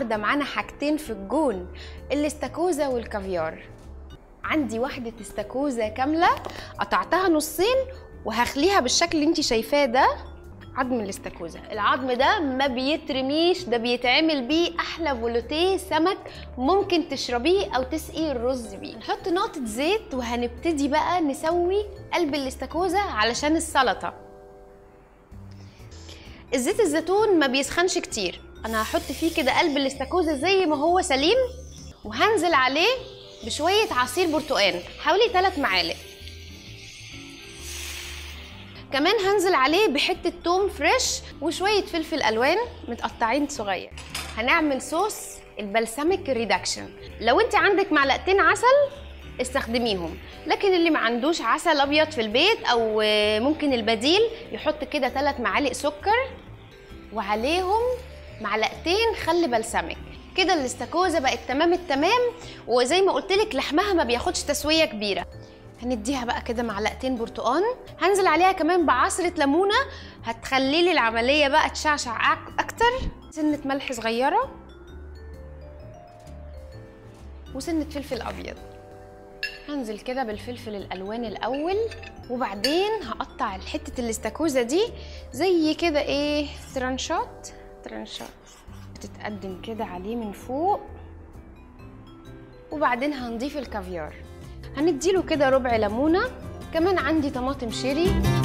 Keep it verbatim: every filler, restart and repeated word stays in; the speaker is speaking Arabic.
النهارده معانا حاجتين في الجون، الاستاكوزا والكافيار. عندي واحدة استاكوزا كاملة قطعتها نصين وهخليها بالشكل اللي انتي شايفاه ده. عظم الاستاكوزا، العظم ده ما بيترميش، ده بيتعمل بيه احلى فولوتيه سمك ممكن تشربيه او تسقي الرز بيه. نحط نقطة زيت وهنبتدي بقى نسوي قلب الاستاكوزا علشان السلطة. الزيت الزيتون ما بيسخنش كتير، انا هحط فيه كده قلب الاستاكوزا زي ما هو سليم، وهنزل عليه بشوية عصير برتقان حوالي ثلاث معالق. كمان هنزل عليه بحتة توم فريش وشوية فلفل ألوان متقطعين صغير. هنعمل صوص البلسمك ريدكشن. لو انت عندك معلقتين عسل استخدميهم، لكن اللي ما عندوش عسل أبيض في البيت أو ممكن البديل يحط كده ثلاث معالق سكر وعليهم معلقتين خل بلسمك. كده الاستاكوزا بقت تمام التمام، وزي ما قلت لك لحمها ما بياخدش تسوية كبيرة. هنديها بقى كده معلقتين برتقان، هنزل عليها كمان بعصرة ليمونة هتخلي لي العملية بقى تشعشع اكتر. سنة ملح صغيرة وسنة فلفل ابيض. هنزل كده بالفلفل الالوان الاول، وبعدين هقطع حتة الاستاكوزا دي زي كده ايه ترانشات ترانشات بتتقدم كده عليه من فوق. وبعدين هنضيف الكافيار، هنديله كده ربع ليمونة. كمان عندي طماطم شيري